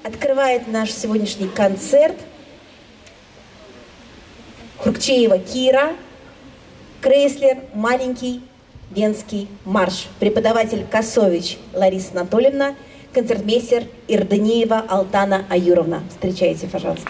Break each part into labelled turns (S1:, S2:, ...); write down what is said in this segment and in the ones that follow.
S1: Открывает наш сегодняшний концерт Хрукчеева Кира, Крейслер «Маленький венский марш». Преподаватель Косович Лариса Анатольевна, концертмейстер Ирдениева Алтана Аюровна. Встречайте, пожалуйста.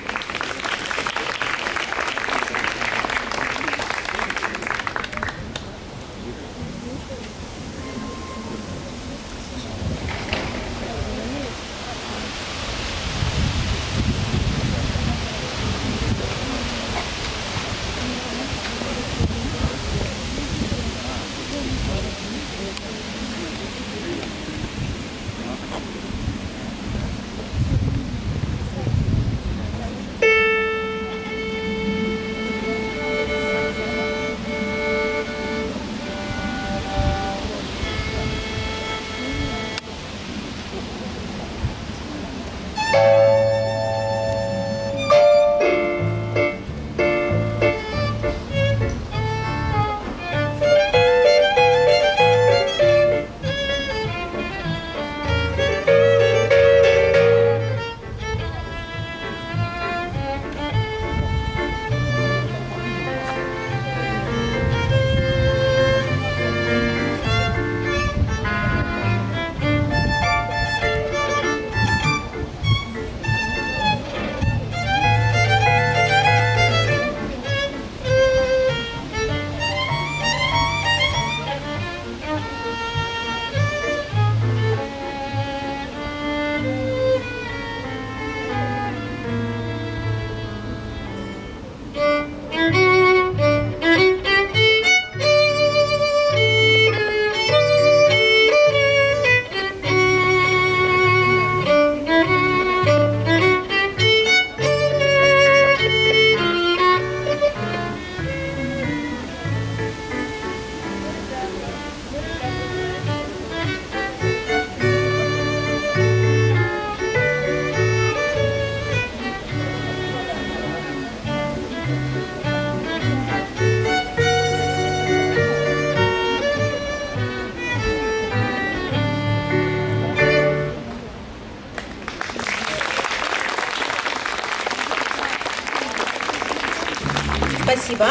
S1: Спасибо.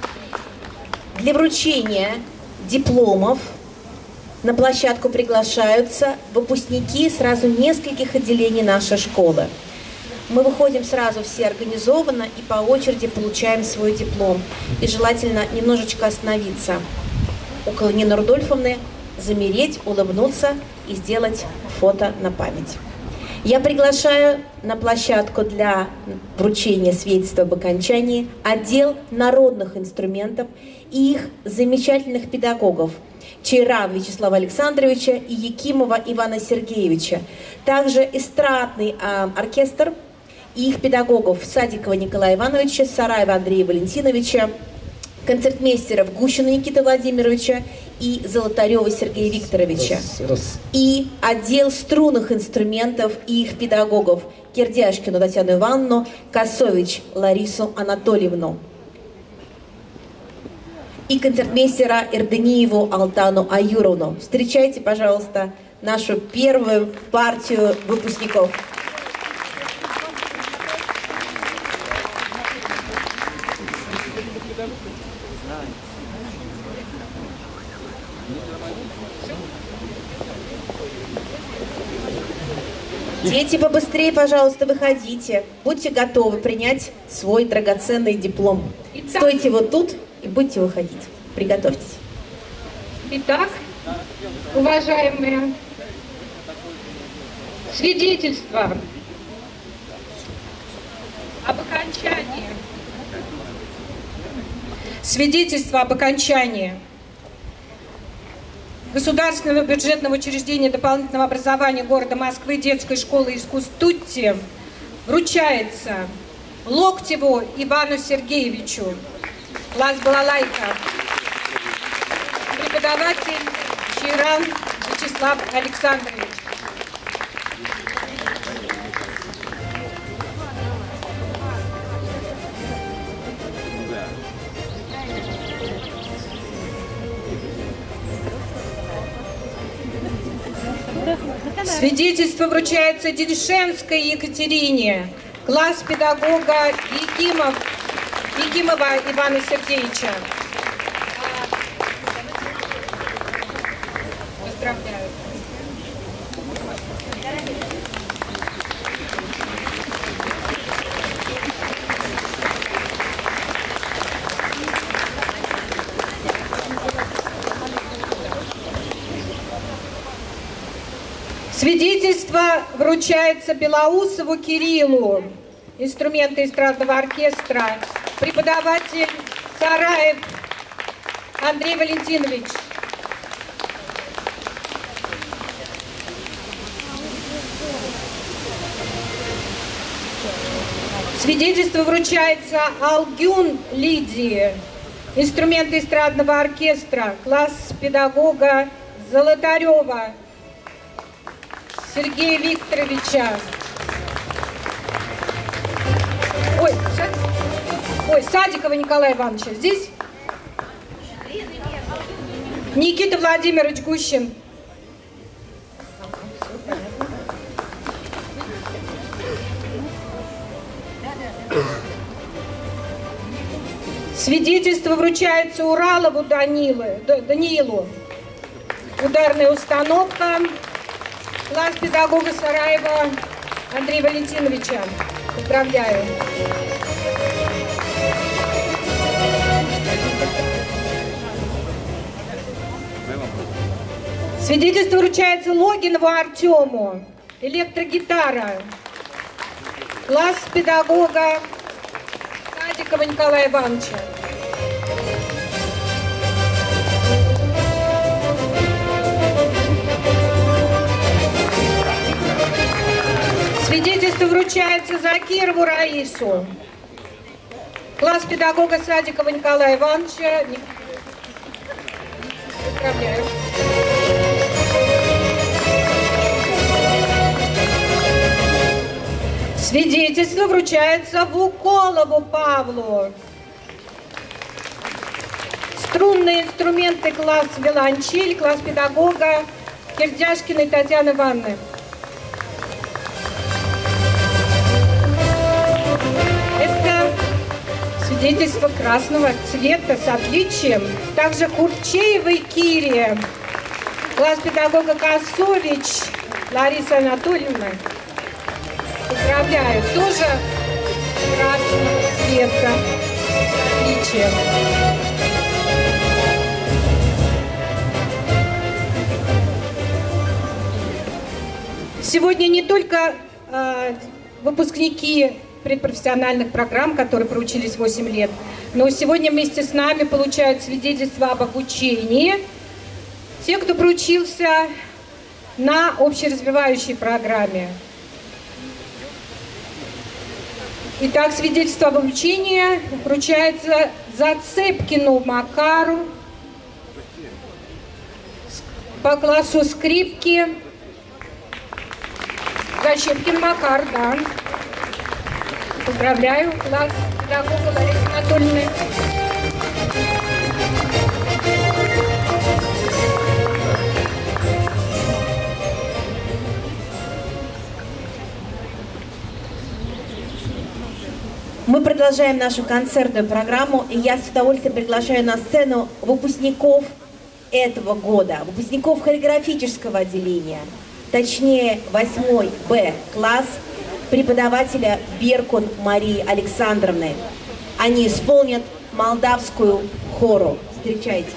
S1: Для вручения дипломов на площадку приглашаются выпускники сразу нескольких отделений нашей школы. Мы выходим сразу все организованно и по очереди получаем свой диплом. И желательно немножечко остановиться около Нины Рудольфовны, замереть, улыбнуться и сделать фото на память. Я приглашаю на площадку для вручения свидетельства об окончании отдел народных инструментов и их замечательных педагогов Чайран Вячеслава Александровича и Якимова Ивана Сергеевича. Также эстрадный оркестр и их педагогов Садикова Николая Ивановича, Сараева Андрея Валентиновича, концертмейстеров Гущина Никиты Владимировича и Золотарева Сергея Викторовича. И отдел струнных инструментов и их педагогов Кирдяшкину Татьяну Ивановну, Косович Ларису Анатольевну. И концертмейстера Ирдениеву Алтану Аюровну. Встречайте, пожалуйста, нашу первую партию выпускников. Дети, побыстрее, пожалуйста, выходите. Будьте готовы принять свой драгоценный диплом. Стойте вот тут и будете выходить. Приготовьтесь.
S2: Итак, уважаемые, свидетельство об окончании. Свидетельство об окончании Государственного бюджетного учреждения дополнительного образования города Москвы детской школы искусств Тутти вручается Локтеву Ивану Сергеевичу, класс балалайка, преподаватель Чайран Вячеслав Александрович. Свидетельство вручается Дельшенской Екатерине, класс педагога Якимова Ивана Сергеевича. Поздравляю. Свидетельство вручается Белоусову Кириллу, инструменты эстрадного оркестра, преподаватель Сараев Андрей Валентинович. Свидетельство вручается Алгюн Лидии, инструменты эстрадного оркестра, класс педагога Золотарева Сергея Викторовича. Садикова Николая Ивановича. Здесь? Никита Владимирович Гущин. Свидетельство вручается Уралову Даниилу. Ударная установка. Класс педагога Сараева Андрея Валентиновича. Поздравляю. Свидетельство вручается Логинову Артему. Электрогитара. Класс педагога Садикова Николая Ивановича. Свидетельство вручается Закирову Раису. Класс педагога Садикова Николая Ивановича. Поздравляю. Свидетельство вручается Вуколову Павлу. Струнные инструменты класс виолончель, класс педагога Кирдяшкиной Татьяны Ивановны. Это свидетельство красного цвета с отличием. Также Курчеевой Кире, класс педагога Косович Ларисы Анатольевны. Поздравляю, тоже красного цвета с отличием. Сегодня не только выпускники предпрофессиональных программ, которые проучились 8 лет, но сегодня вместе с нами получают свидетельство об обучении те, кто проучился на общеразвивающей программе. Итак, свидетельство об обучении вручается Зацепкину Макару по классу скрипки. Зацепкин Макар, да. Поздравляю, класс педагога Ларисы Анатольевны.
S1: Мы продолжаем нашу концертную программу, и я с удовольствием приглашаю на сцену выпускников этого года, выпускников хореографического отделения, точнее 8 Б класс, преподавателя Беркут Марии Александровны. Они исполнят молдавскую хору. Встречайте.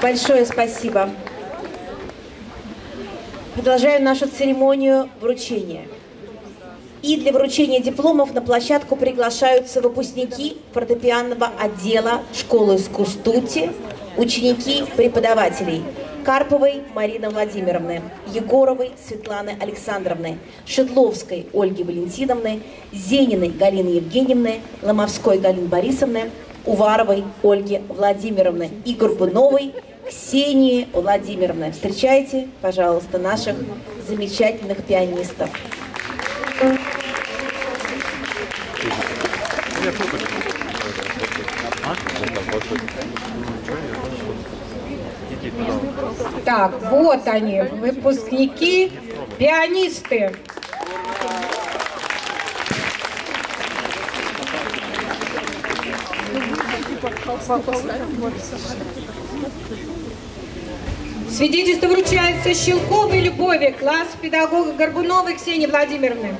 S1: Большое спасибо. Продолжаем нашу церемонию вручения. И для вручения дипломов на площадку приглашаются выпускники фортепианного отдела школы искусств Тутти, ученики преподавателей Карповой Марины Владимировны, Егоровой Светланы Александровны, Шедловской Ольги Валентиновны, Зениной Галины Евгеньевны, Ломовской Галины Борисовны, Уваровой Ольги Владимировны и Горбуновой Ксении Владимировны. Встречайте, пожалуйста, наших замечательных пианистов.
S2: Так, вот они, выпускники, пианисты. Свидетельство вручается Щелковой Любови, класс педагога Горбуновой Ксении Владимировны.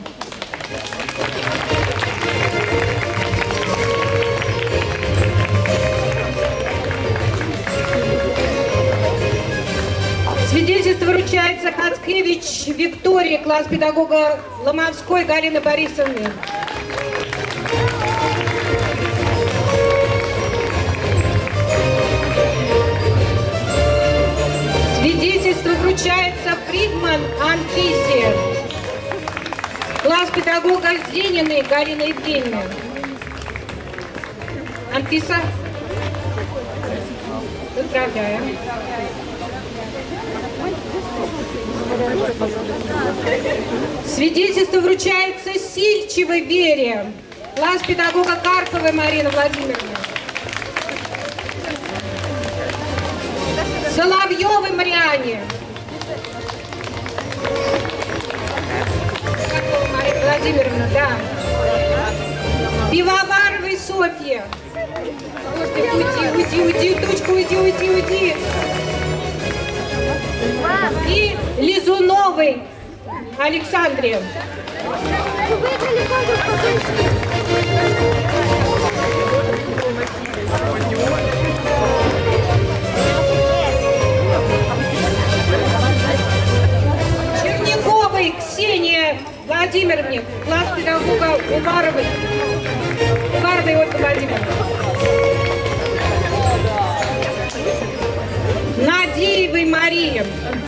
S2: Свидетельство вручается Хацкевич Виктории, класс педагога Ломовской Галины Борисовны. Свидетельство вручается Фридман Анфисе, класс педагога Зениной Галины Евгеньевны. Анфиса, поздравляем. Свидетельство вручается Сильчевой Вере, класс педагога Карповой Марины Владимировны. Соловьевой Мариане. Марина Владимировна, да. Пивоваровой Софье. Уйди, дочка, уйди. И Лизуновой Александре. Черняковой Ксении Владимировне, класс педагога Уваровой Ольга Владимировна. Надеевой Марии.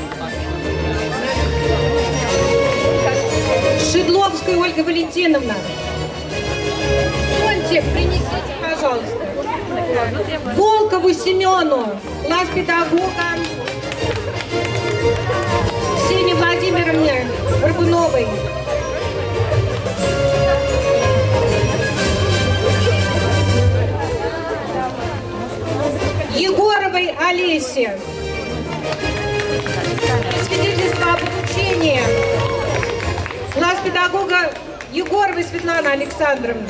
S2: Шедловской Ольга Валентиновна. Сонтик, принесите, пожалуйста. Волкову Семену, класс педагога Ксении Владимировне Горбуновой. Егоровой Олесе. Свидетельство об обучении. Класс педагога Егоровой Светланы Александровны.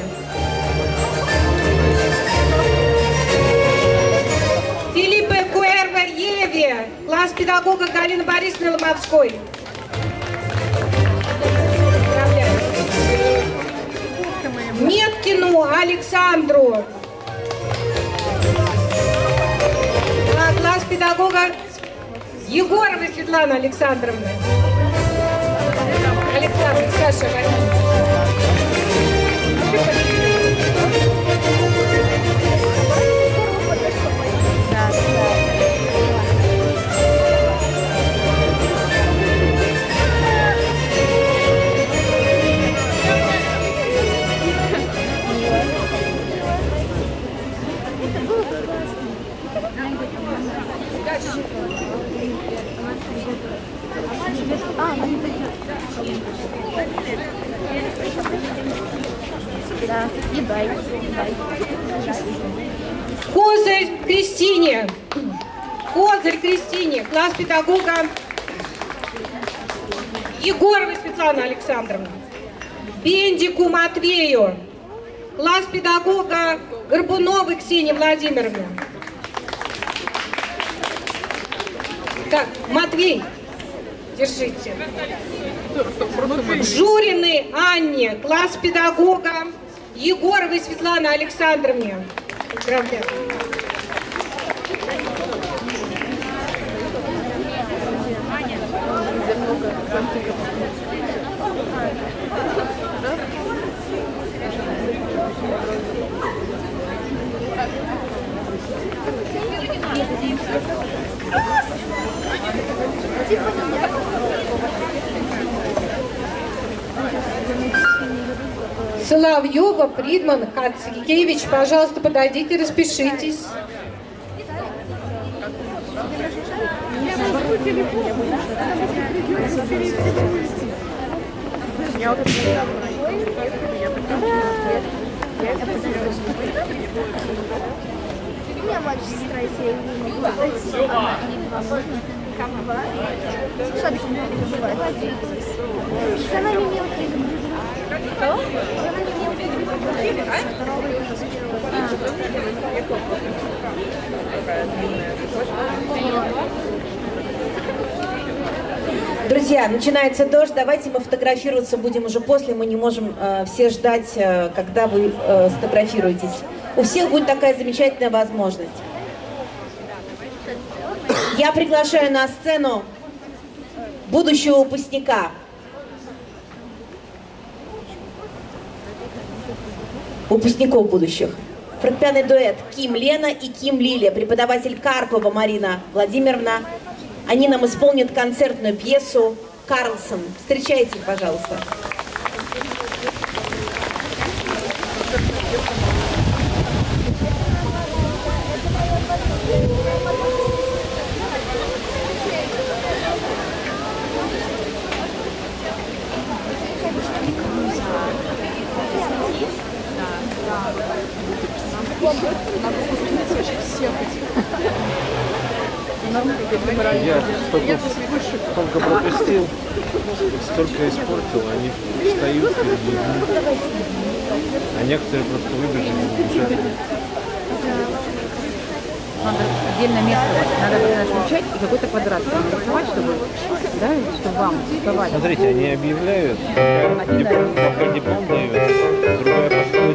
S2: Филиппе Куэрва Еве, класс педагога Галины Борисовны Ломовской. Меткину Александру, класс педагога Егоровой Светланы Александровны. Александр, Саша, Козырь Кристине, класс педагога Егоровой Светланы Александровны. Бендику Матвею, класс педагога Горбуновой Ксении Владимировны. Так, Матвей, держите. Журиной Анне, класс педагога Егоровой Светланы Александровне. Поздравляю. Соловьева, Фридман, Хацкевич, пожалуйста, подойдите, распишитесь.
S1: Друзья, начинается дождь, давайте мы фотографироваться будем уже после, мы не можем все ждать, когда вы сфотографируетесь. У всех будет такая замечательная возможность. Я приглашаю на сцену будущего выпускника. Выпускников будущих. Фортепианный дуэт Ким Лена и Ким Лилия, преподаватель Карпова Марина Владимировна. Они нам исполнят концертную пьесу «Карлсон». Встречайте их, пожалуйста.
S3: Я столько пропустил, столько испортил, они встают перед людьми, а некоторые просто выбежали.
S4: Надо отдельное место, надо включать и какой-то квадрат нарисовать, чтобы, да, чтобы вам вставать.
S3: Смотрите, они объявляют, пока диплом дают, другая подходит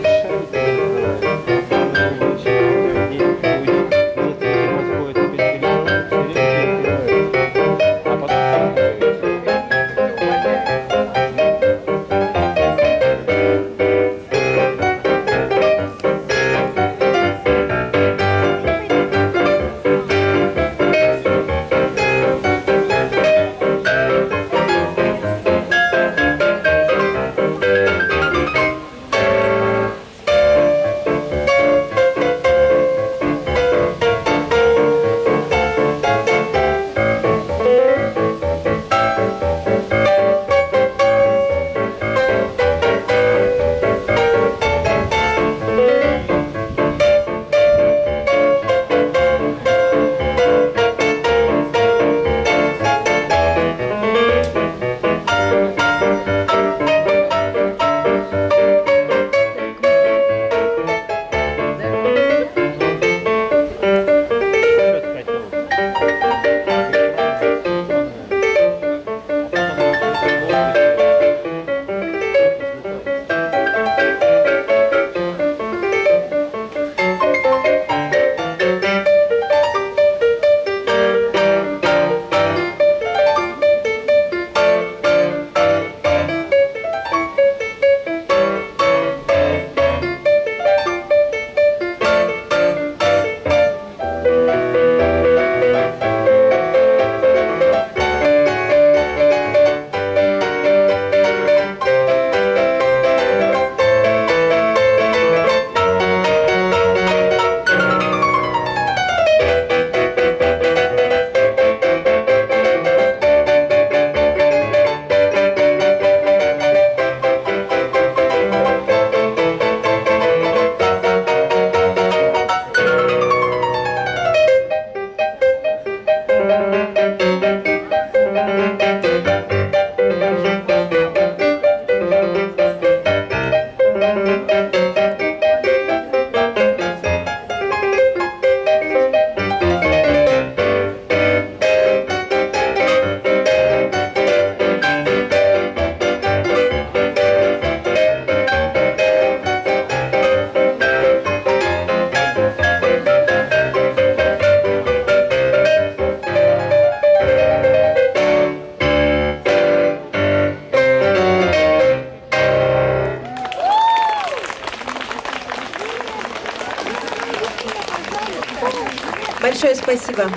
S1: спасибо.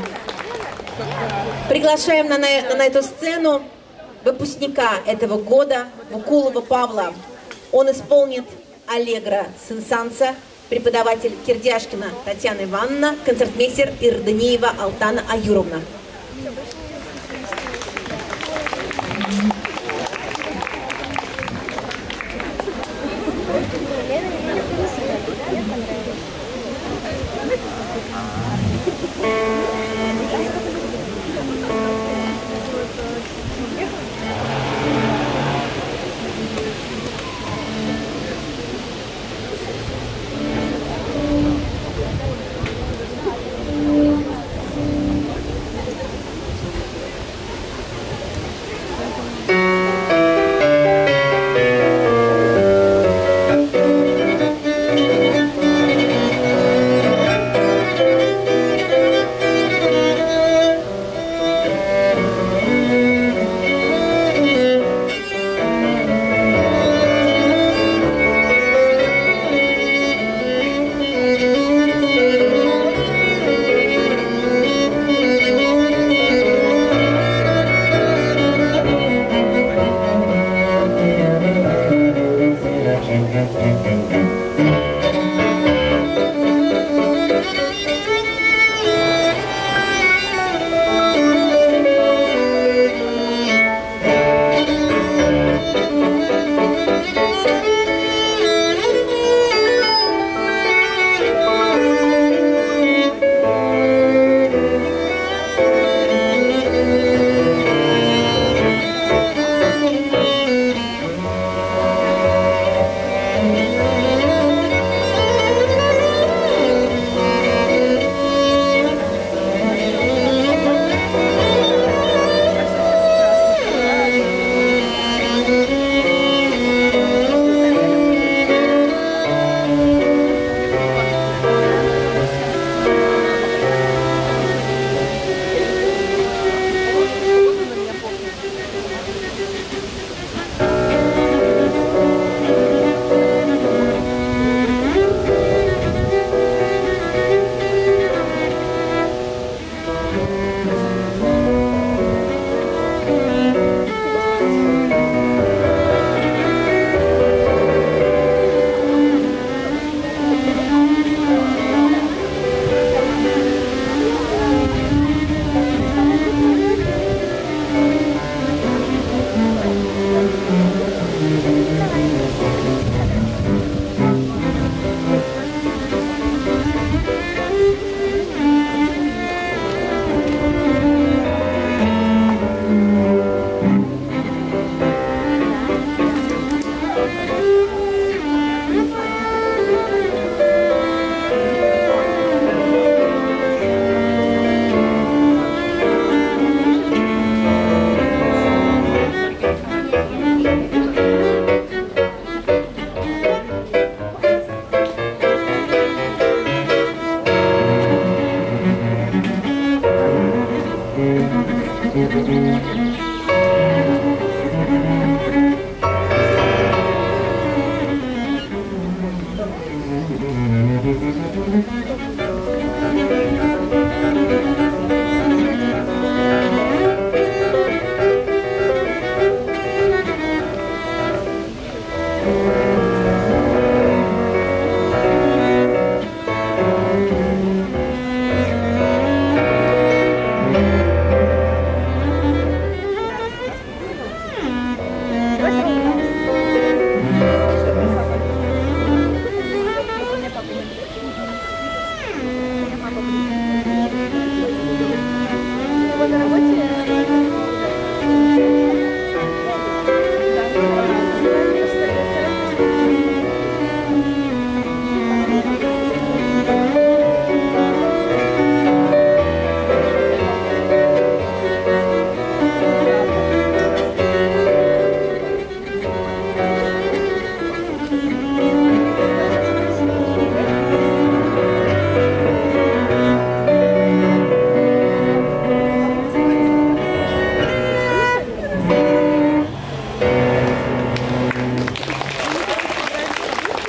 S1: Приглашаем на эту сцену выпускника этого года, Вукулова Павла. Он исполнит «Аллегро» Сен-Санса, преподаватель Кирдяшкина Татьяна Ивановна, концертмейстер Ирдынеева Алтана Аюровна.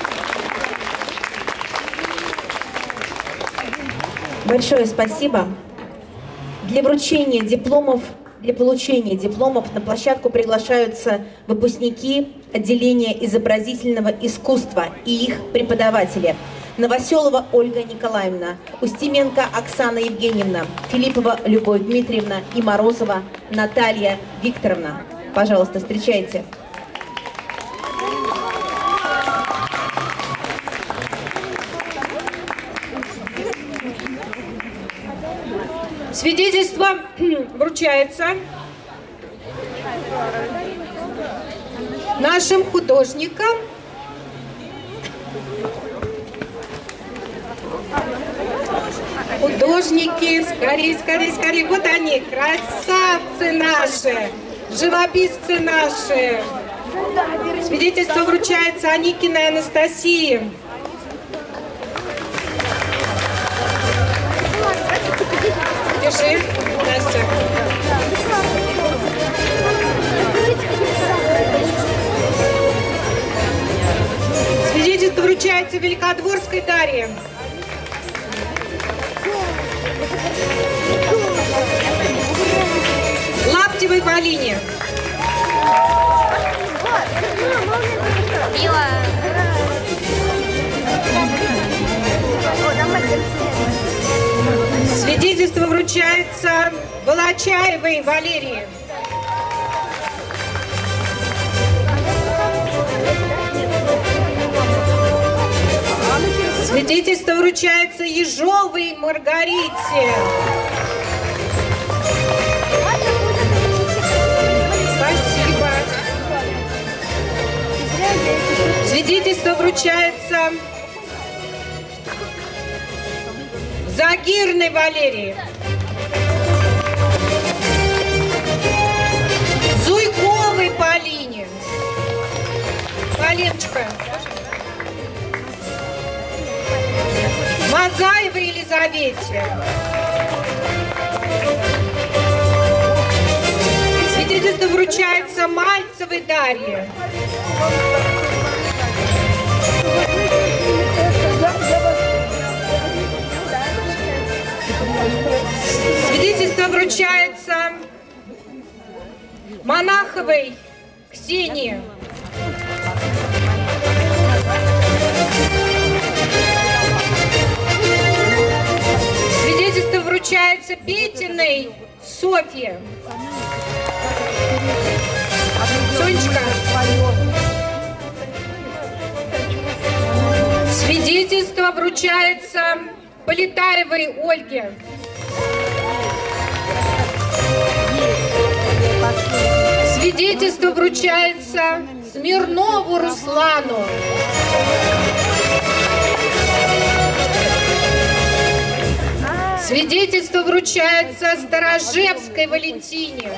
S1: Большое спасибо. Для вручения дипломов, для получения дипломов на площадку приглашаются выпускники отделения изобразительного искусства и их преподаватели. Новоселова Ольга Николаевна, Устименко Оксана Евгеньевна, Филиппова Любовь Дмитриевна и Морозова Наталья Викторовна. Пожалуйста, встречайте.
S2: Свидетельство вручается нашим художникам. Художники, скорее, скорее, скорее. Вот они, красавцы наши, живописцы наши. Свидетельство вручается Аникиной Анастасии. Держи, Настя. Свидетельство вручается Великодворской Дарье. Лаптевой Полине. Свидетельство вручается Волочаевой Валерии. Свидетельство вручается Ежовой Маргарите. Спасибо. Свидетельство вручается Загирной Валерии. Зуйковой Полине. Поленочка. Мазаевой Елизавете. Свидетельство вручается Мальцевой Дарье. Свидетельство вручается Монаховой Ксении. Свидетельство вручается Петиной Софье. Сонечка. Свидетельство вручается Полетаевой Ольге. Свидетельство вручается Смирнову Руслану. Свидетельство вручается Старожевской Валентине.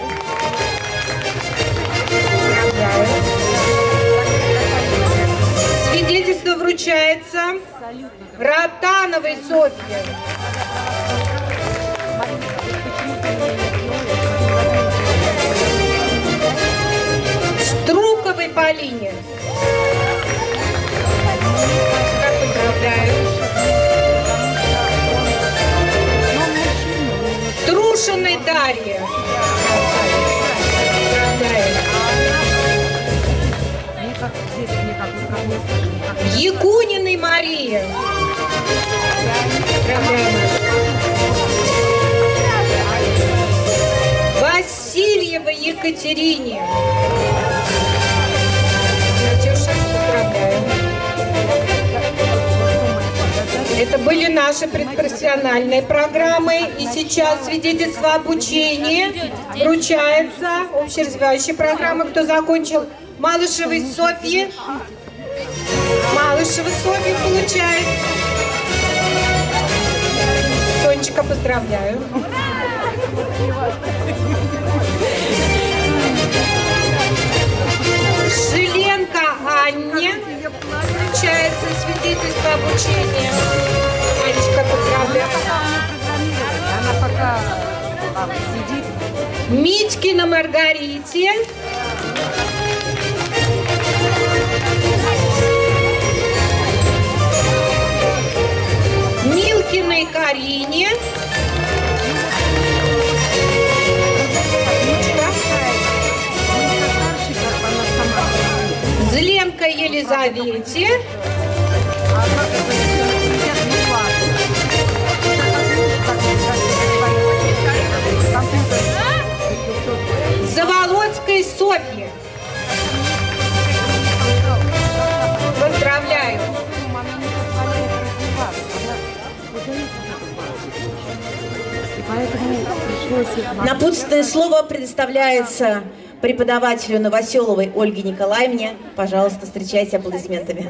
S2: Свидетельство вручается Ротановой Софье. Струковой Полине. Поздравляю. Трушиной Дарье. Якуниной Марии. Васильевой Екатерине. Катюша, поздравляю. Это были наши предпрофессиональные программы. И сейчас свидетельство обучения вручается общеразвивающей программы. Кто закончил Малышевой Софьи. Малышева Софья получает. Сонечка, поздравляю. Жиленко Анне вручается свидетельство обучения. Анечка, поздравляю.
S4: Она пока сидит.
S2: Митькина Маргарите. Милкиной Карине. совете Заволоцкой Софьи. Поздравляю!
S1: Напутственное слово предоставляется преподавателю Новоселовой Ольге Николаевне. Пожалуйста, встречайте аплодисментами.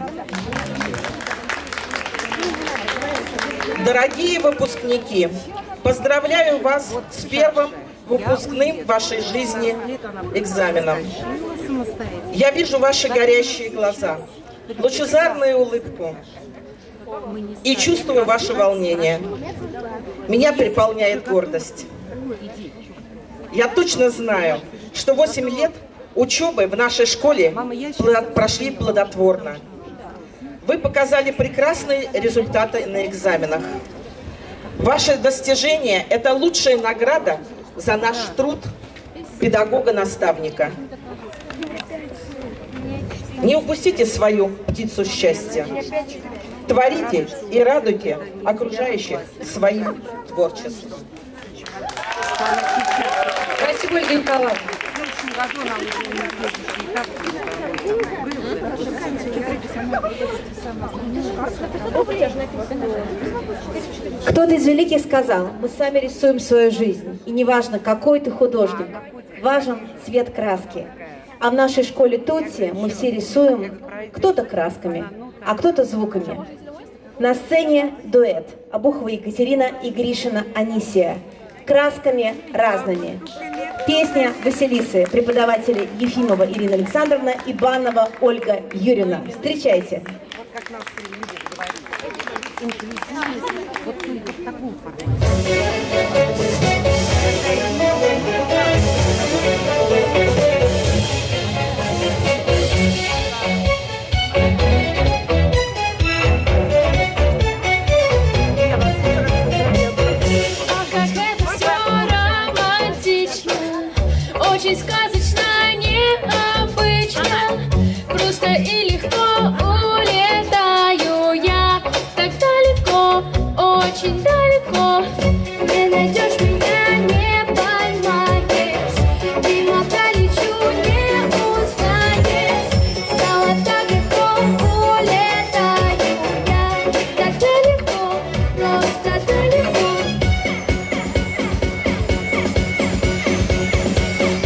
S5: Дорогие выпускники, поздравляю вас с первым выпускным в вашей жизни экзаменом. Я вижу ваши горящие глаза, лучезарную улыбку и чувствую ваше волнение. Меня переполняет гордость. Я точно знаю, что 8 лет учебы в нашей школе прошли плодотворно. Вы показали прекрасные результаты на экзаменах. Ваши достижения – это лучшая награда за наш труд педагога-наставника. Не упустите свою птицу счастья. Творите и радуйте окружающих своим творчеством.
S2: Спасибо, Ольга Николаевна.
S1: Кто-то из великих сказал: мы сами рисуем свою жизнь, и неважно, какой ты художник, важен цвет краски. А в нашей школе Тутси мы все рисуем, кто-то красками, а кто-то звуками. На сцене дуэт Обухова Екатерина и Гришина Анисия. Красками разными. Песня «Василисы», преподаватели Ефимова Ирина Александровна и Банова Ольга Юрьевна. Встречайте.
S4: Как нас люди говорят, инклюзивность вот только в таком формате.
S6: Очень сказочно, необычно, просто и легко улетаю я так далеко, очень далеко. Не найдешь меня, не поймаешь, мимо пролечу, не узнаешь. Стало так легко, улетаю я так далеко, просто далеко.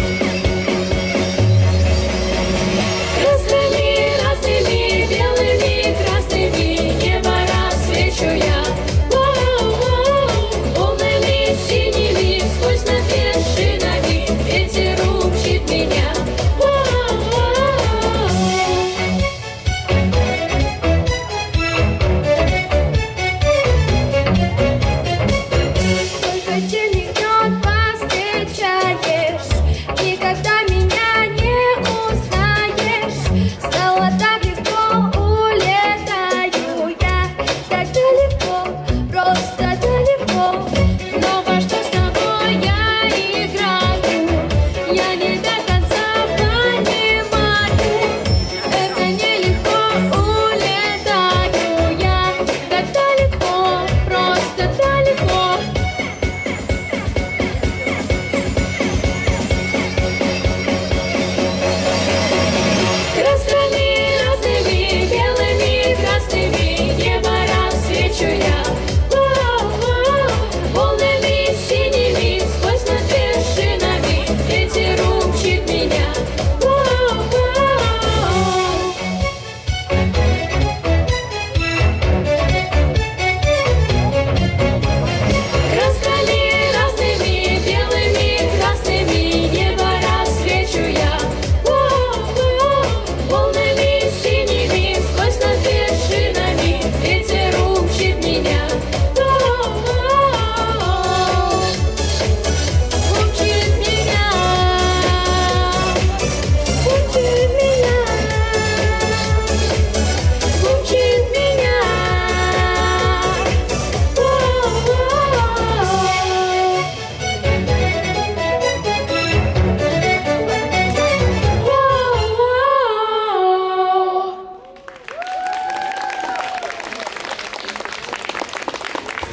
S6: Разными белыми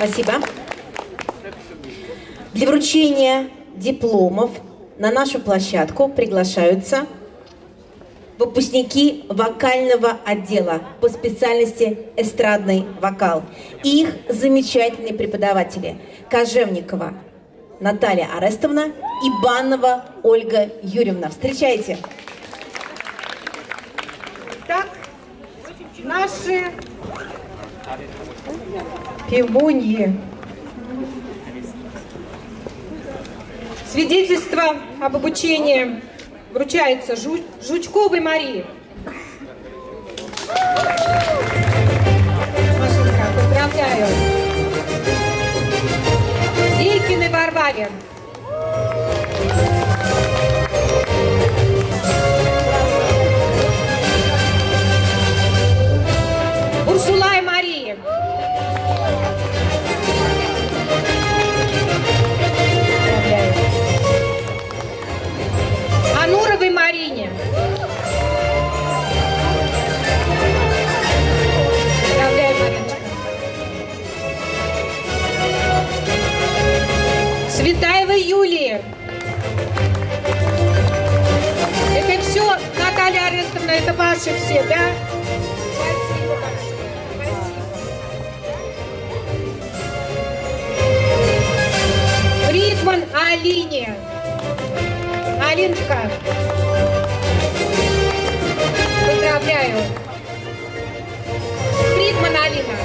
S1: Спасибо. Для вручения дипломов на нашу площадку приглашаются выпускники вокального отдела по специальности эстрадный вокал. И их замечательные преподаватели Кожевникова Наталья Арестовна и Баннова Ольга Юрьевна. Встречайте.
S2: Так, наши певуньи. Свидетельство об обучении вручается Жучковой Марии. Машенька, поздравляю. Дейкиной Варваре. Урсулай Марии. Ануровой Марине. Поздравляю, Мариночка. Светаевой Юлии. Это все, Наталья Арестовна, это ваши все, да? Спасибо большое. Спасибо. Фридман Алине. Алиночка, поздравляю. Фридман Алина.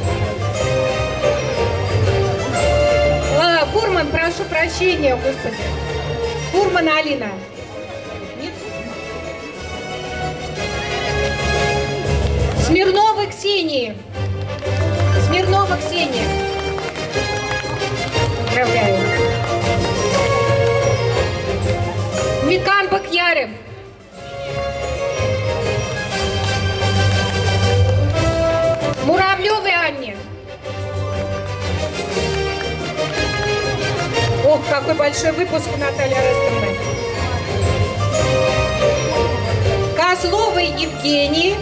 S2: Фурман, прошу прощения, господи. Фурман Алина. Нет? Смирнова Ксения. Смирнова Ксения. Поздравляю. Микан Бакьярев. Муравлевой Анне. Ох, какой большой выпуск у Натальи Арестовны. Козловой Евгении.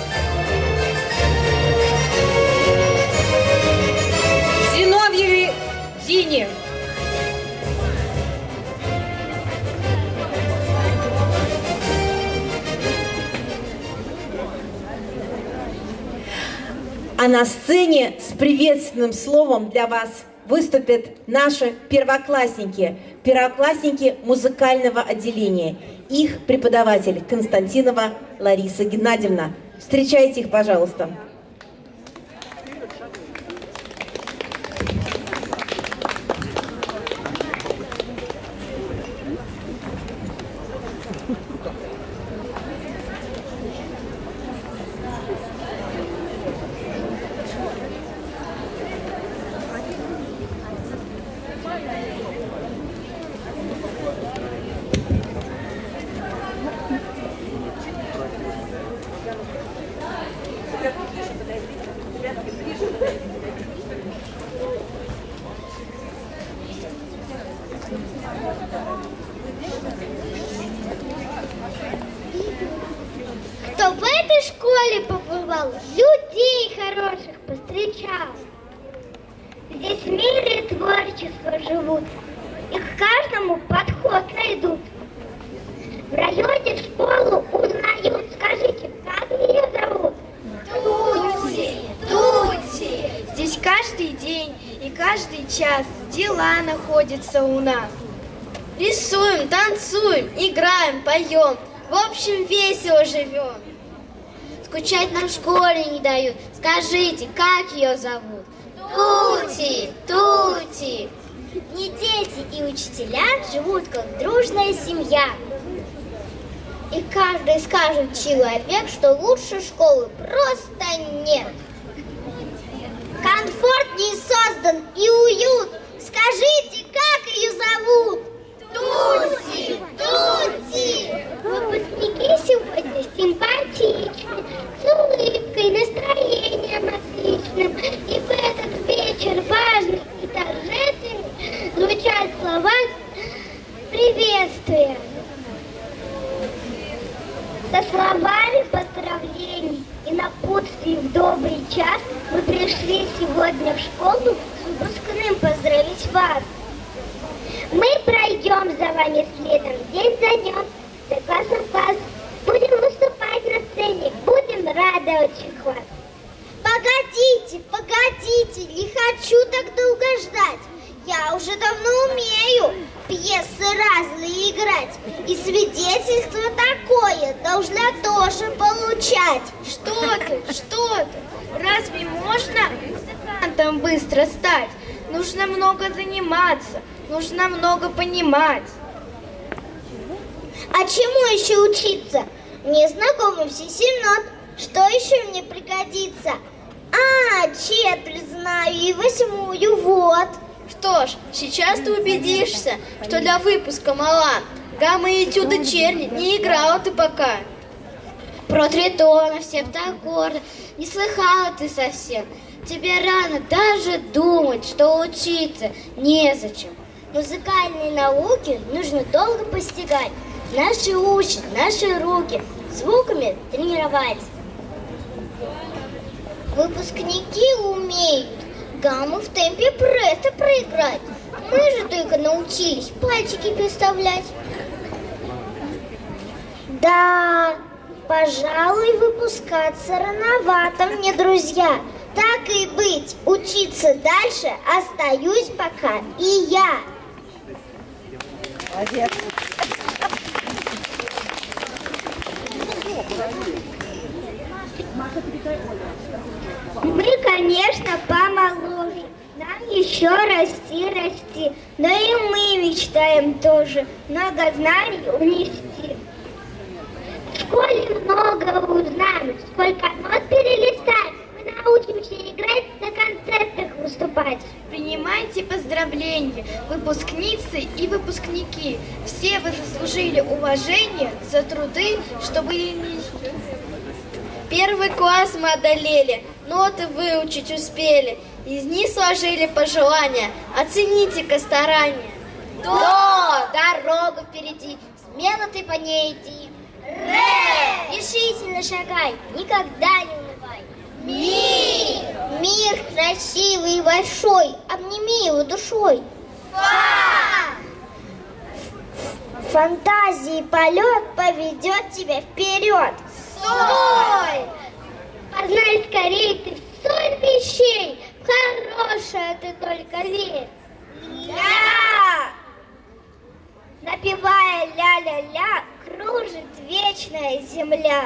S2: Зиновьевой Зине.
S1: А на сцене с приветственным словом для вас выступят наши первоклассники музыкального отделения. Их преподаватель Константинова Лариса Геннадьевна. Встречайте их, пожалуйста.
S7: Кто в этой школе побывал, людей хороших повстречал. Здесь в мире творчества живут, и к каждому подход найдут. В районе школу узнают, скажите, как ее зовут?
S8: Тути, Тути. Здесь каждый день и каждый час дела находятся у нас. Рисуем, танцуем, играем, поем. В общем, весело живем.
S7: Скучать нам в школе не дают. Скажите, как ее зовут?
S8: Тути, Тути.
S7: Не дети и учителя живут как дружная семья. И каждый скажет человек, что лучше школы просто нет. Комфорт не создан и уют. Скажите, как ее зовут?
S8: Тути, Тути.
S7: Выпускники сегодня симпатичны, с улыбкой, настроением отличным. И в этот вечер важный и торжественный звучат слова приветствия. Со словами поздравлений и напутствий в добрый час мы пришли сегодня в школу с хотим поздравить вас. Мы пройдем за вами следом день за днем, за классом в класс. Будем выступать на сцене, будем рады очень вас.
S8: Погодите, погодите, не хочу так долго ждать. Я уже давно умею пьесы разные играть. И свидетельство такое должна тоже получать.
S6: Что ты? Разве можно музыкантом быстро стать? Нужно много заниматься, нужно много понимать.
S8: А чему еще учиться? Мне знакомы все 7 нот. Что еще мне пригодится? Четверть знаю и 8-ю, вот.
S6: Что ж, сейчас ты убедишься, что для выпуска мала. Гамма и этюды черни не играла ты пока.
S8: Про тритонов, септаккорды не слыхала ты совсем. Тебе рано даже думать, что учиться незачем. Музыкальные науки нужно долго постигать. Наши уши, наши руки звуками тренировать. Выпускники умеют гамму в темпе пресса проиграть. Мы же только научились пальчики переставлять. Да, пожалуй, выпускаться рановато мне, друзья. Так и быть, учиться дальше остаюсь пока и я.
S4: Молодец.
S7: Мы, конечно, помоложе. Нам еще расти. Но и мы мечтаем тоже много знаний унести. В школе много узнаем, сколько нот перелистать. Мы научимся играть, на концертах выступать.
S6: Принимайте поздравления, выпускницы и выпускники. Все вы заслужили уважение за труды, чтобы не... Первый класс мы одолели, ноты выучить успели. Из них сложили пожелания, оцените-ка старания.
S8: Дорога впереди, смело ты по ней иди. Решительно шагай, никогда не унывай. Мир красивый и большой, обними его душой. Фантазии полет поведет тебя вперед.
S7: Стой! Познай скорей ты соль вещей, в хорошее ты только верь. Напевая ля-ля-ля, кружит вечная земля.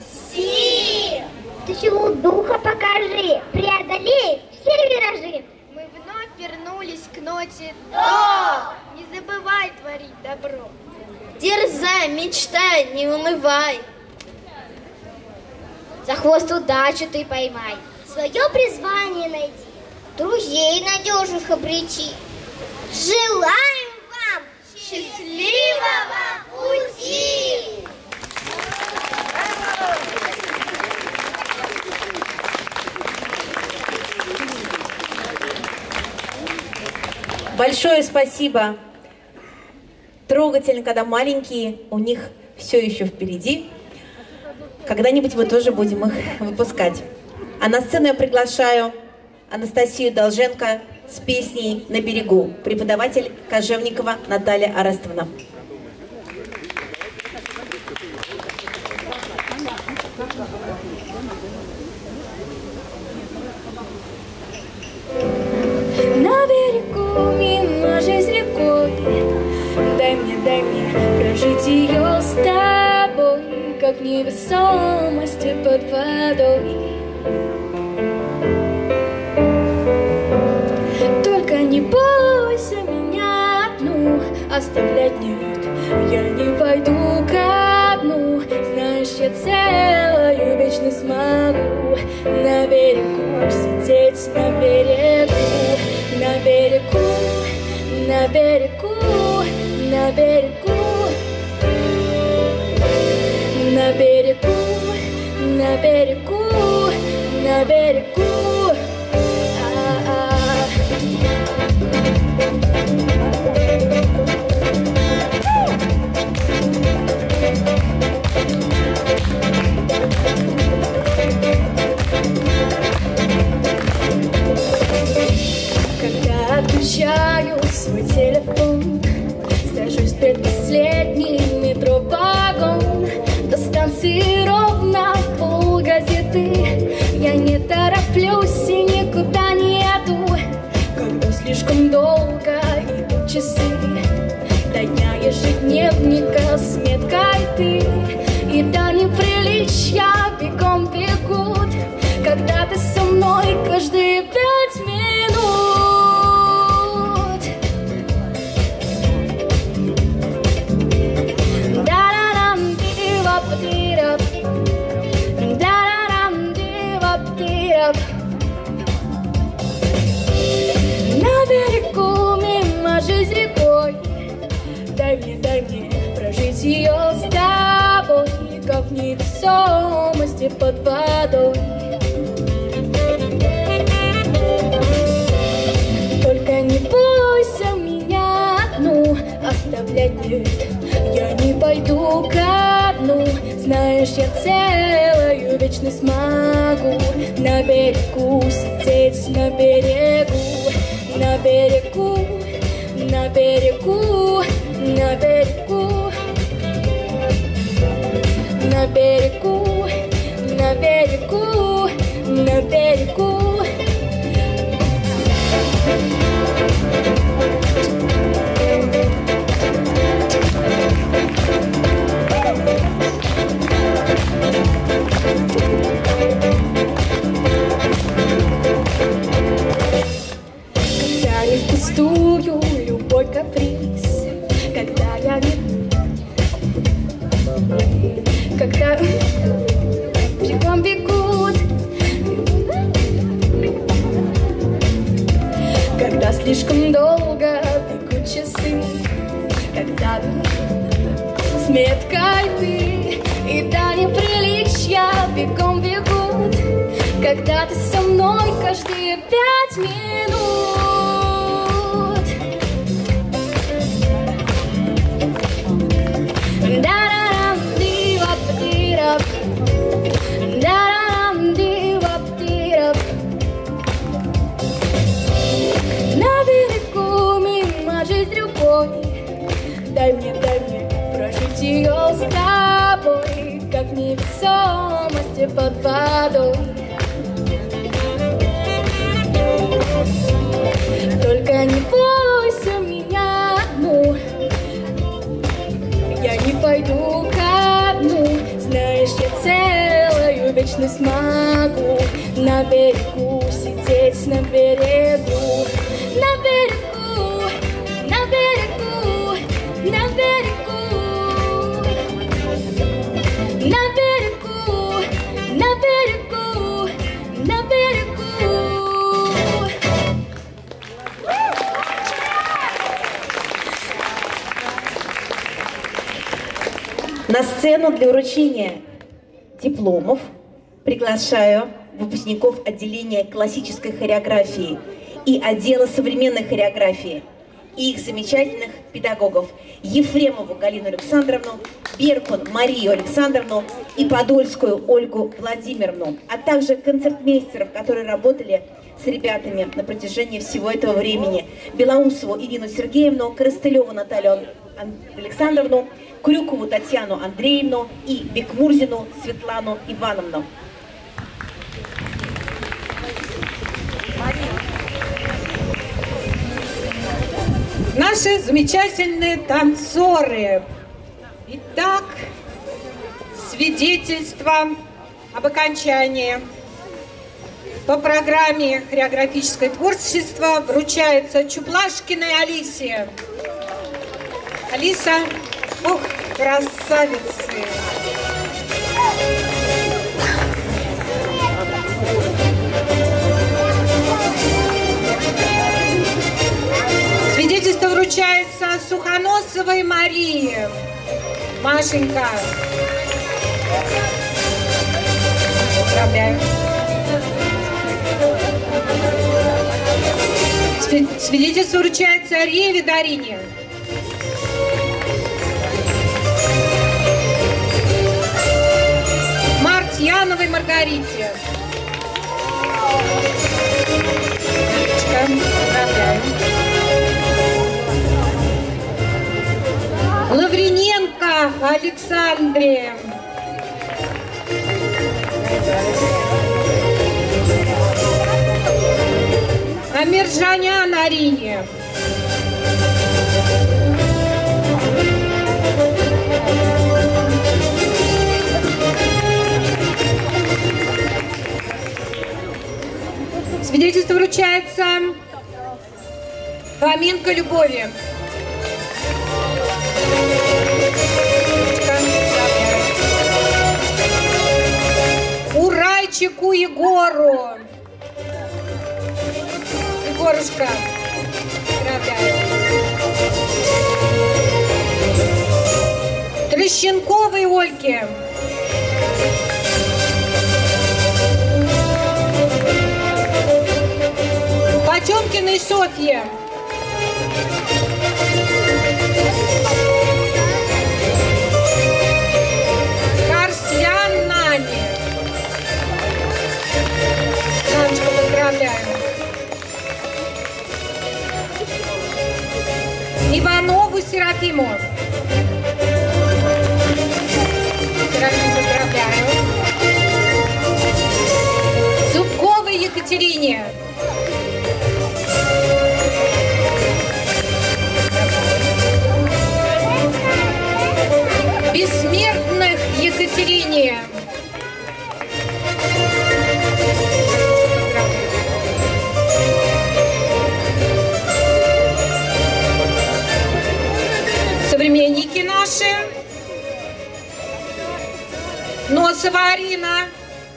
S7: Ты силу духа покажи, преодолей все виражи.
S6: Мы вновь вернулись к ноте до. Не забывай творить добро. Дерзай, мечтай, не унывай.
S8: За хвост удачу ты поймай, свое призвание найди, друзей надежных обрети. Желаем вам счастливого пути!
S1: Большое спасибо. Трогательно, когда маленькие, у них все еще впереди. Когда-нибудь мы тоже будем их выпускать. А на сцену я приглашаю Анастасию Долженко с песней «На берегу», преподаватель Кожевникова Наталья Арестовна.
S6: На берегу мимо жизнь рекой, дай мне прожить ее с тобой, как в невесомости под водой. Только не бойся меня одну оставлять, нет, я не пойду ко дну. Знаешь, я целую вечность смогу на берегу сидеть, на берегу, на берегу, на берегу, на берегу, на берегу, на берегу, на берегу. Когда ты
S9: последний метро-вагон, до станции ровно полгазеты. Я не тороплюсь и никуда не иду, когда слишком долго идут часы до дня ежедневника с меткой ты. И до неприличия бегом бегут, когда ты со мной каждые 5 минут. Да-да-дам-ди-вап-ди-рап, да-да-дам-ди-вап-ди-рап. На берегу мимо жизнь рекой, дай мне прожить ее с тобой, как в невесомости под водой. Только не бойся меня одну оставлять, нет, я не пойду ко дну. Знаешь, я целую вечность могу на берегу сидеть, на берегу, на берегу, на берегу, на берегу, на берегу, на берегу, на берегу. Когда не впустую любой каприз, когда я не... Когда бегом бегут, когда слишком долго бегут часы, когда с меткой ты, и до неприличия бегом бегут, когда ты со мной каждые 5 минут. Да-да-дам-ди-вап-ди-рап, да-дам-ди-вап-ди-рап. На берегу мимо жизнь рукой, дай мне прожить ее с тобой, как в невесомости под водой. Только не бойся меня одну, я не пойду ко дну. Знаешь, я целую вечность могу на берегу сидеть, на берегу, на берегу, на берегу, на берегу, на берегу, на берегу, на берегу.
S1: На сцену для вручения дипломов приглашаю выпускников отделения классической хореографии и отдела современной хореографии и их замечательных педагогов Ефремову Галину Александровну, Беркун Марию Александровну и Подольскую Ольгу Владимировну, а также концертмейстеров, которые работали с ребятами на протяжении всего этого времени: Белоусову Ирину Сергеевну, Коростылеву Наталью Александровну, Крюкову Татьяну Андреевну и Бекмурзину Светлану Ивановну.
S2: Наши замечательные танцоры. Итак, свидетельство об окончании по программе «Хореографическое творчество» вручается Чуплашкиной Алисе. Алиса, ох, красавицы! Свидетельство вручается Сухоносовой Марии. Машенька. Поздравляю. Свидетельство вручается Реве Дарине. Мартьяновой Маргарите. Поздравляю. Лавриненко Александре. Амиржанян Арине. Свидетельство вручается Фоменко Любови. Урайчику Егору. Егорушка. Поздравляю. Трещенковой Ольге. Потемкиной Софье. Карслян Нане. Наночка, поздравляю. Иванову Серафиму. Серафиму, поздравляю. Зубковой Екатерине. Бессмертных Екатерине. Современники наши. Носова Арина.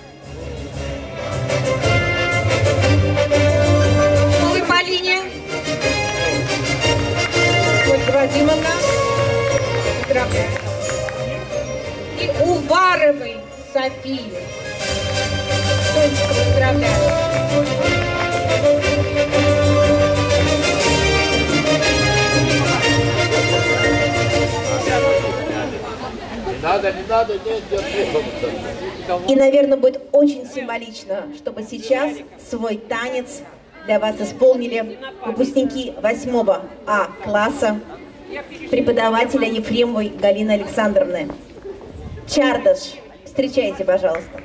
S2: Новой Полине. Ольга Вадимовна. Поздравляю. И Уваровой Софии. Сонечка, поздравляю.
S3: Не надо, нет.
S1: И, наверное, будет очень символично, чтобы сейчас свой танец для вас исполнили выпускники 8 А класса преподавателя Ефремовой Галины Александровны. Чардаш, встречайте, пожалуйста.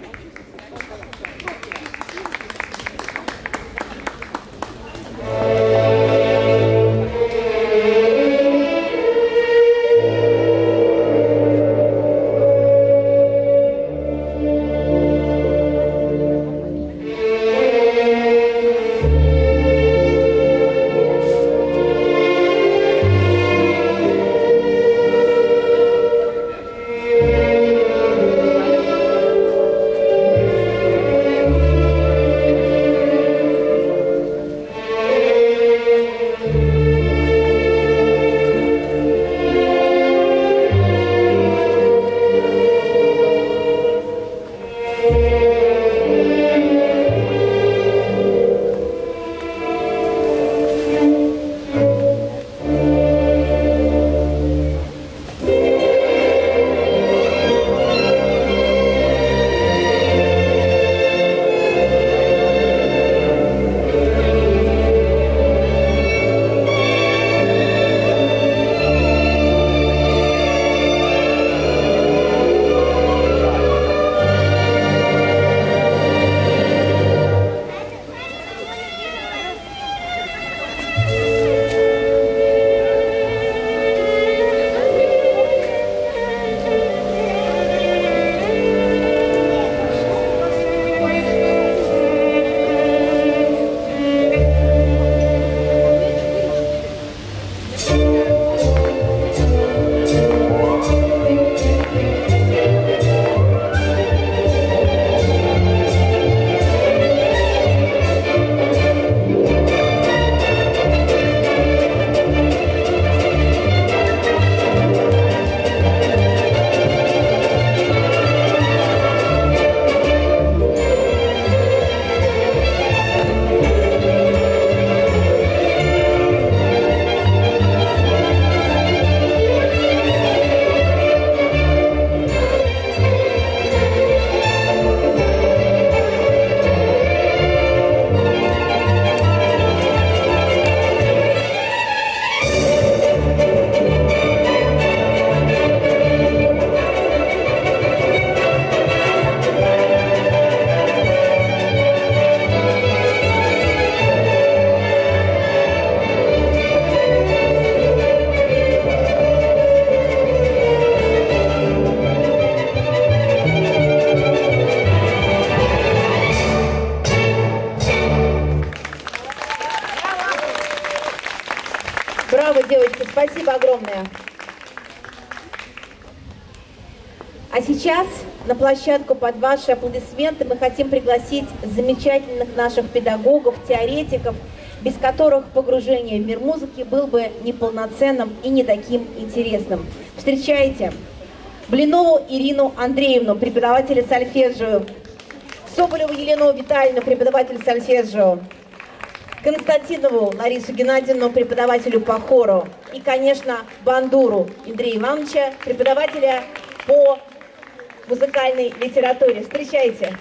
S1: А сейчас на площадку под ваши аплодисменты мы хотим пригласить замечательных наших педагогов, теоретиков, без которых погружение в мир музыки было бы неполноценным и не таким интересным. Встречайте Блинову Ирину Андреевну, преподавателя сольфеджио, Соболеву Елену Витальевну, преподаватель сольфеджио, Константинову Ларису Геннадьевну, преподавателю по хору, и, конечно, Бандуру Андрея Ивановича, преподавателя по музыкальной литературе. Встречайте!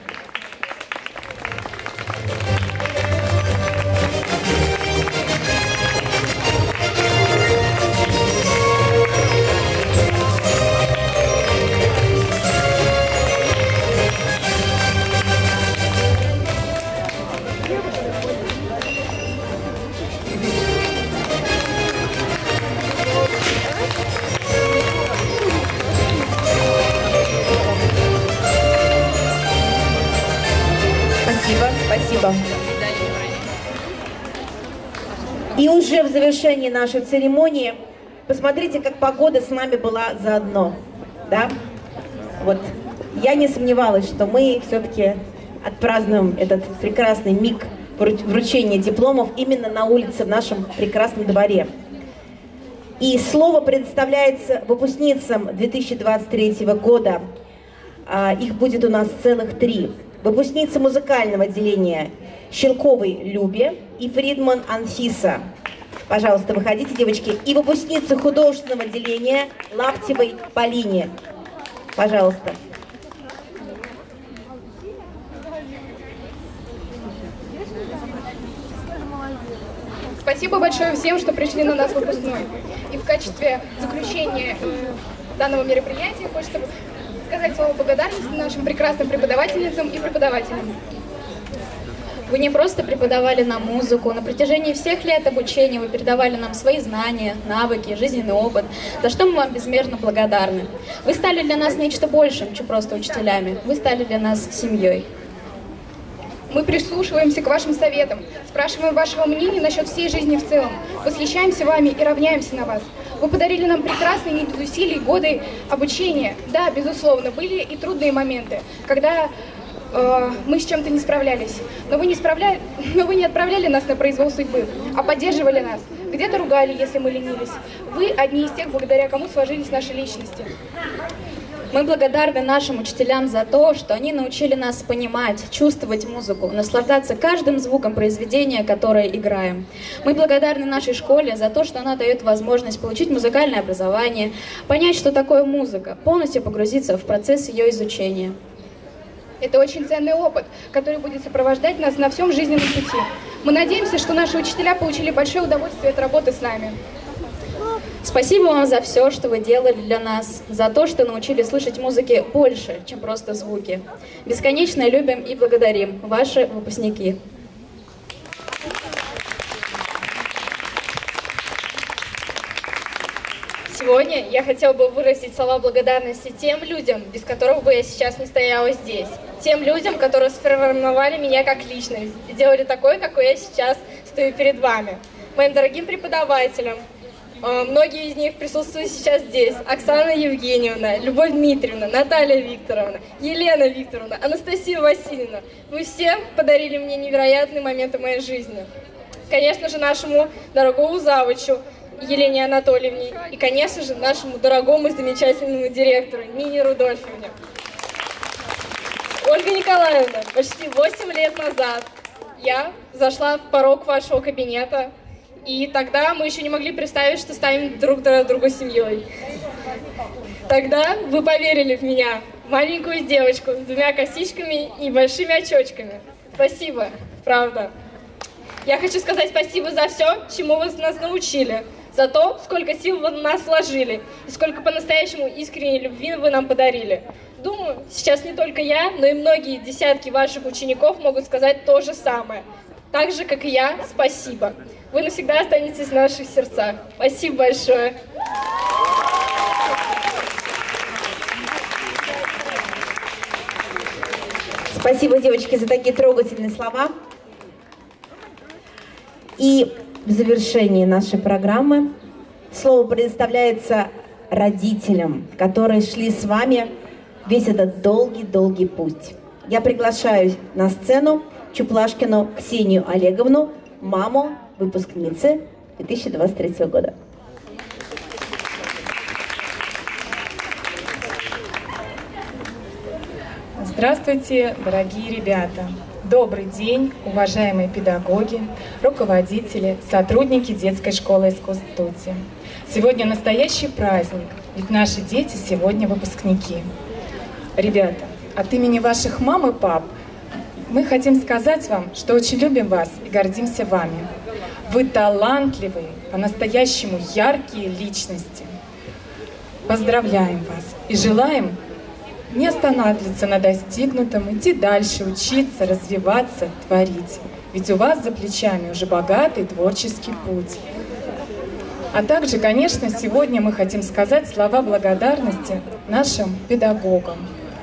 S1: Спасибо. И уже в завершении нашей церемонии, посмотрите, как погода с нами была заодно. Да? Вот. Я не сомневалась, что мы все-таки отпразднуем этот прекрасный миг вручения дипломов именно на улице в нашем прекрасном дворе. И слово предоставляется выпускницам 2023 года. Их будет у нас целых 3. Выпускница музыкального отделения Щелковой Любе и Фридман Анфиса. Пожалуйста, выходите, девочки. И выпускница художественного отделения Лаптевой Полине. Пожалуйста.
S10: Спасибо большое всем, что пришли на нас выпускной. И в качестве заключения данного мероприятия хочется сказать слово благодарности нашим прекрасным преподавательницам и преподавателям.
S9: Вы не просто преподавали нам музыку, на протяжении всех лет обучения вы передавали нам свои знания, навыки, жизненный опыт, за что мы вам безмерно благодарны. Вы стали для нас нечто большим, чем просто учителями, вы стали для нас семьей.
S10: Мы прислушиваемся к вашим советам, спрашиваем вашего мнения насчет всей жизни в целом, восхищаемся вами и равняемся на вас. Вы подарили нам прекрасные, не без усилий, годы обучения. Да, безусловно, были и трудные моменты, когда мы с чем-то не справлялись. Но вы не отправляли нас на произвол судьбы, а поддерживали нас. Где-то ругали, если мы ленились. Вы одни из тех, благодаря кому сложились наши личности.
S9: Мы благодарны нашим учителям за то, что они научили нас понимать, чувствовать музыку, наслаждаться каждым звуком произведения, которое играем. Мы благодарны нашей школе за то, что она дает возможность получить музыкальное образование, понять, что такое музыка, полностью погрузиться в процесс ее изучения.
S10: Это очень ценный опыт, который будет сопровождать нас на всем жизненном пути. Мы надеемся, что наши учителя получили большое удовольствие от работы с нами.
S9: Спасибо вам за все, что вы делали для нас, за то, что научили слышать музыки больше, чем просто звуки. Бесконечно любим и благодарим, ваши выпускники.
S10: Сегодня я хотела бы выразить слова благодарности тем людям, без которых бы я сейчас не стояла здесь. Тем людям, которые сформировали меня как личность, сделали такой, какой я сейчас стою перед вами. Моим дорогим преподавателям. Многие из них присутствуют сейчас здесь. Оксана Евгеньевна, Любовь Дмитриевна, Наталья Викторовна, Елена Викторовна, Анастасия Васильевна. Вы все подарили мне невероятные моменты моей жизни. Конечно же, нашему дорогому завучу Елене Анатольевне и, конечно же, нашему дорогому и замечательному директору Нине Рудольфовне. Ольга Николаевна, почти 8 лет назад я зашла в порог вашего кабинета. И тогда мы еще не могли представить, что станем друг для друга семьей. Тогда вы поверили в меня, маленькую девочку с 2 косичками и большими очочками. Спасибо, правда. Я хочу сказать спасибо за все, чему вы нас научили, за то, сколько сил вы в нас вложили, и сколько по-настоящему искренней любви вы нам подарили. Думаю, сейчас не только я, но и многие десятки ваших учеников могут сказать то же самое. Так же, как и я, спасибо. Вы навсегда останетесь в наших сердцах. Спасибо большое.
S1: Спасибо, девочки, за такие трогательные слова. И в завершении нашей программы слово предоставляется родителям, которые шли с вами весь этот долгий-долгий путь. Я приглашаю на сцену Чуплашкину Ксению Олеговну, маму выпускницы 2023 года.
S11: Здравствуйте, дорогие ребята! Добрый день, уважаемые педагоги, руководители, сотрудники детской школы искусств Тути. Сегодня настоящий праздник, ведь наши дети сегодня выпускники. Ребята, от имени ваших мам и пап мы хотим сказать вам, что очень любим вас и гордимся вами. Вы талантливые, по-настоящему яркие личности. Поздравляем вас и желаем не останавливаться на достигнутом, идти дальше, учиться, развиваться, творить. Ведь у вас за плечами уже богатый творческий путь. А также, конечно, сегодня мы хотим сказать слова благодарности нашим педагогам.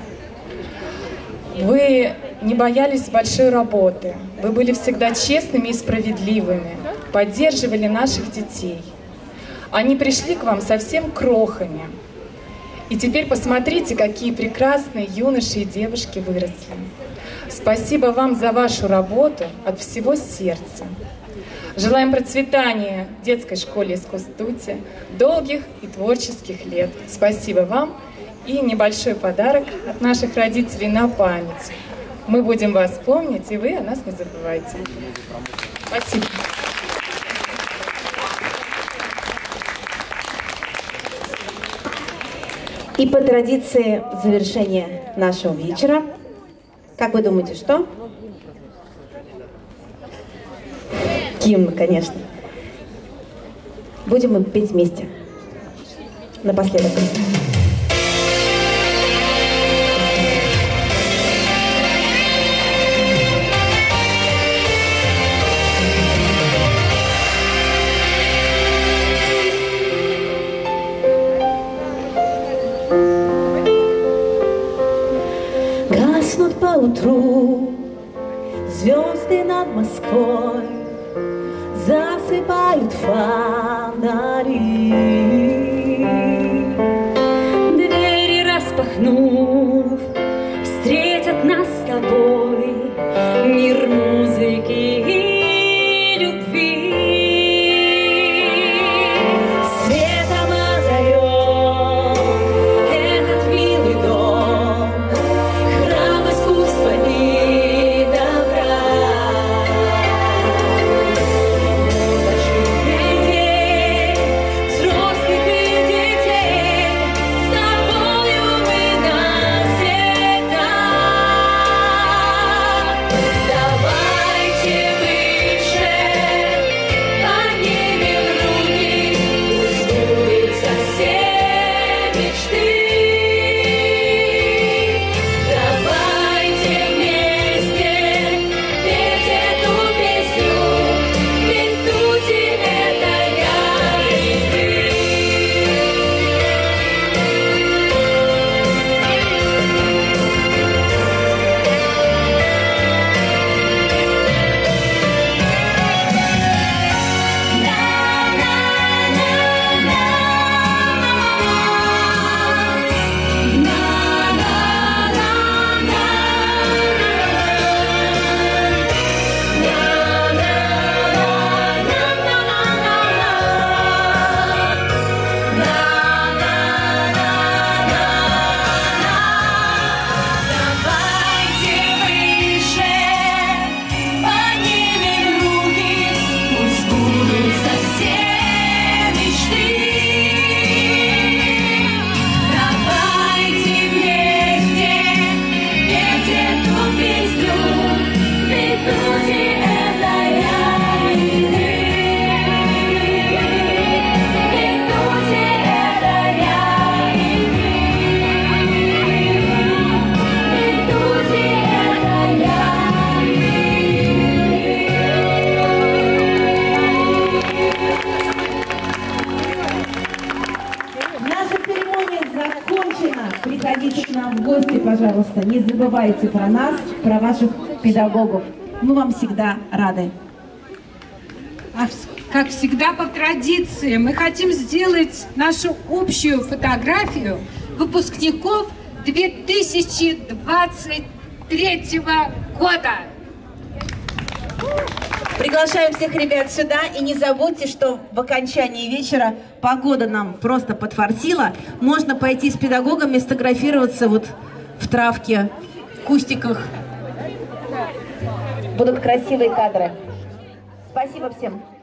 S11: Вы не боялись большой работы, вы были всегда честными и справедливыми, поддерживали наших детей. Они пришли к вам совсем крохами. И теперь посмотрите, какие прекрасные юноши и девушки выросли. Спасибо вам за вашу работу от всего сердца. Желаем процветания детской школе искусств Тути, долгих и творческих лет. Спасибо вам и небольшой подарок от наших родителей на память. Мы будем вас помнить, и вы о нас не забывайте. Спасибо.
S1: И по традиции завершения нашего вечера, как вы думаете, что? Гимн, конечно. Будем мы петь вместе. Напоследок.
S12: Гаснут поутру звезды над Москвой, засыпают фонари. Двери распахнув, встретят нас с тобой мир музыки и любви. Светом озарен этот милый дом, храм искусства и добра. Взрослых и детей, с тобою мы навсегда. Давайте выше поднимем руки, пусть сбудутся все мечты. Давайте вместе петь эту песню, ведь Тути — это я и ты. Давайте выше поднимем руки, пусть сбудутся все мечты. Давайте вместе петь эту песню, ведь Тути — это я и ты. Ведь Тути — это я и ты. Ведь Тути — это я и
S1: Наша церемония закончена. Приходите к нам в гости, пожалуйста. Не забывайте про нас, про ваших педагогов. Мы вам всегда рады.
S2: Как всегда по традиции, мы хотим сделать нашу общую фотографию выпускников 2023 года.
S1: Приглашаем всех ребят сюда. И не забудьте, что в окончании вечера погода нам просто подфартила. Можно пойти с педагогами сфотографироваться вот в травке, в кустиках. Будут красивые кадры. Спасибо всем.